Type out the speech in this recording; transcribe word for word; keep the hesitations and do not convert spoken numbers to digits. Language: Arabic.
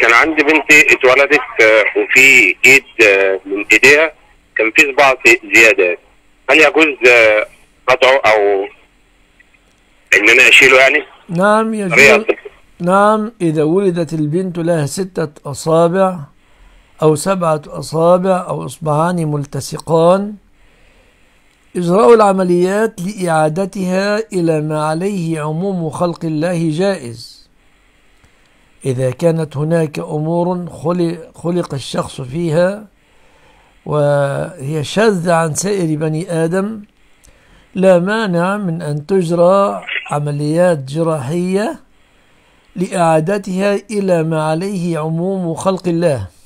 كان عندي بنتي اتولدت آه، وفي ايد آه، من ايديها كان في صباع زياده. هل يجوز آه، قطعه او ان انا اشيله يعني؟ نعم يجوز. طريقه. نعم، إذا ولدت البنت لها ستة أصابع أو سبعة أصابع أو إصبعان ملتصقان، إجراء العمليات لإعادتها إلى ما عليه عموم خلق الله جائز، إذا كانت هناك أمور خلق الشخص فيها وهي شاذة عن سائر بني آدم، لا مانع من أن تجرى عمليات جراحية لإعادتها إلى ما عليه عموم خلق الله.